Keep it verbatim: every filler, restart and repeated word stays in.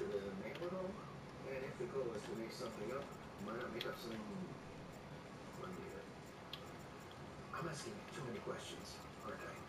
the name at all? And if the goal is to make something up, why not make up some money? I'm asking too many questions, aren't I?